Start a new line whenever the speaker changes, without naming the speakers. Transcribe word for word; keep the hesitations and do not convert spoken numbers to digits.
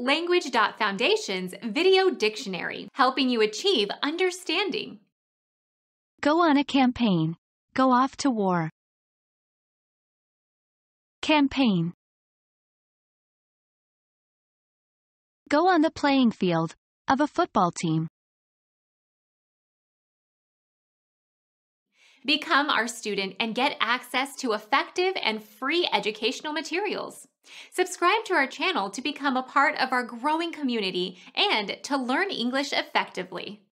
Language dot Foundation's Video Dictionary, helping you achieve understanding.
Go on a campaign. Go off to war. Campaign. Go on the playing field of a football team.
Become our student and get access to effective and free educational materials. Subscribe to our channel to become a part of our growing community and to learn English effectively.